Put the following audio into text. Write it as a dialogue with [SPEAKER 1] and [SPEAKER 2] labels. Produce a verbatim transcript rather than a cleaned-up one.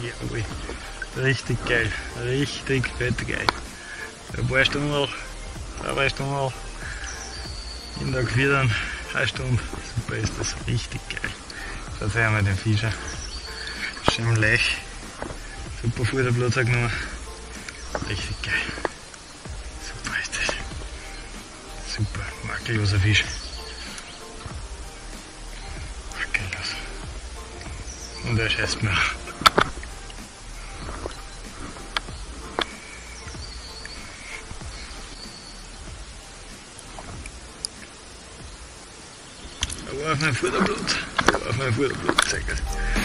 [SPEAKER 1] Jawohl. Richtig geil. Richtig fett geil. Ein paar Stunden, zwei, drei Stunden, jeden Tag vier, dann eine Stunde. Super ist das. Richtig geil. Schaut euch einmal den Fisch an. Schön leicht. Super Futterplatz genommen. Richtig geil. Super ist das. Super. Makelloser Fisch. Makellos. Und er scheißt mir auch. Da war auf mein Futterplatz. Da war auf mein Futterplatz. Sehr gut.